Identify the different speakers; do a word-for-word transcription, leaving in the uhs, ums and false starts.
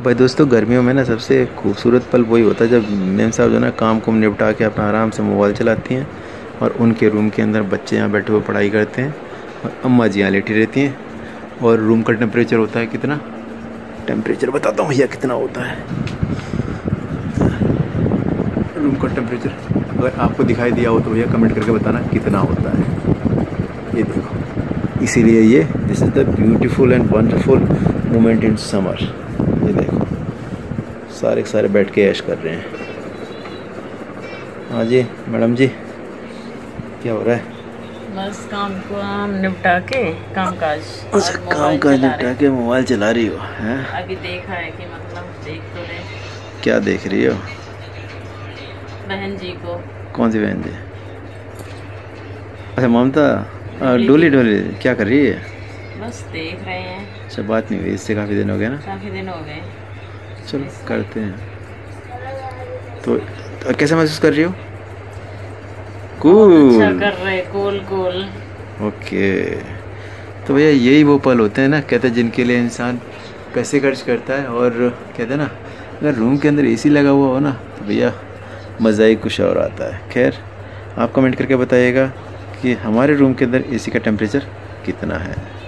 Speaker 1: भाई दोस्तों, गर्मियों में ना सबसे खूबसूरत पल वही होता है जब मेम साहब जो है ना काम को निपटा के अपना आराम से मोबाइल चलाती हैं और उनके रूम के अंदर बच्चे यहाँ बैठे हुए पढ़ाई करते हैं और अम्मा जी यहाँ लेटी रहती हैं। और रूम का टेम्परेचर होता है कितना, टेम्परेचर बताता हूँ भैया कितना होता है। रूम का टेम्परेचर अगर आपको दिखाई दिया हो तो भैया कमेंट करके बताना कितना होता है। ये देखो, इसीलिए ये this is the beautiful and wonderful moment in summer. ये देखो सारे सारे बैठ के ऐश कर रहे हैं। हाँ जी मैडम जी, क्या हो रहा है?
Speaker 2: बस काम को हम निपटा के काम काज
Speaker 1: अच्छा, काम काज निपटा के मोबाइल चला रही हो हैं?
Speaker 2: अभी देखा है कि मतलब देख तो रहे।
Speaker 1: क्या देख रही हो?
Speaker 2: बहन जी को।
Speaker 1: कौन सी बहन जी? अच्छा ममता, डोली डोली क्या कर रही है?
Speaker 2: बस देख रहे हैं।
Speaker 1: अच्छा, बात नहीं हुई इससे, काफ़ी दिन हो गए ना?
Speaker 2: काफ़ी दिन हो गए।
Speaker 1: चलो करते हैं। तो, तो कैसा महसूस कर रही हो? कूल।
Speaker 2: अच्छा कर रहे, कूल कूल।
Speaker 1: ओके, तो भैया यही वो पल होते हैं ना, कहते हैं जिनके लिए इंसान पैसे खर्च करता है। और कहते हैं ना, अगर रूम के अंदर एसी लगा हुआ हो ना तो भैया मज़ा ही कुछ और आता है। खैर, आप कमेंट करके बताइएगा कि हमारे रूम के अंदर एसी का टेम्परेचर कितना है।